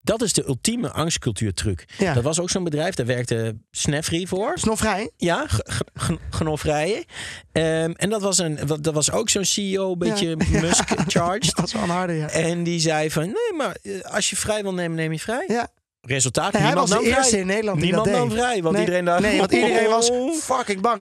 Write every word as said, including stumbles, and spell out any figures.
Dat is de ultieme angstcultuurtruc. Ja. Dat was ook zo'n bedrijf, daar werkte Snefri voor. Snofvrij? Ja, Genofrijen. Um, en dat was, een, dat was ook zo'n C E O, een beetje ja. Musk-charged. Dat is wel een harde, ja. En die zei van, nee, maar als je vrij wil nemen, neem je vrij. Ja. Resultaat, Nee, hij niemand was de nam eerste vrij. in Nederland die Niemand dat nam deed. vrij, want nee, iedereen dacht... Nee, want iedereen was oh. fucking bang.